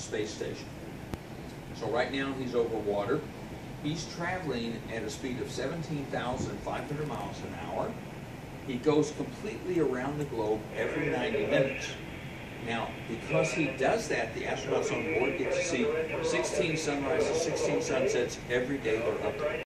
space station. So right now he's over water. He's traveling at a speed of 17,500 miles an hour. He goes completely around the globe every 90 minutes. Now, because he does that, the astronauts on board get to see 16 sunrises, 16 sunsets every day they're up there.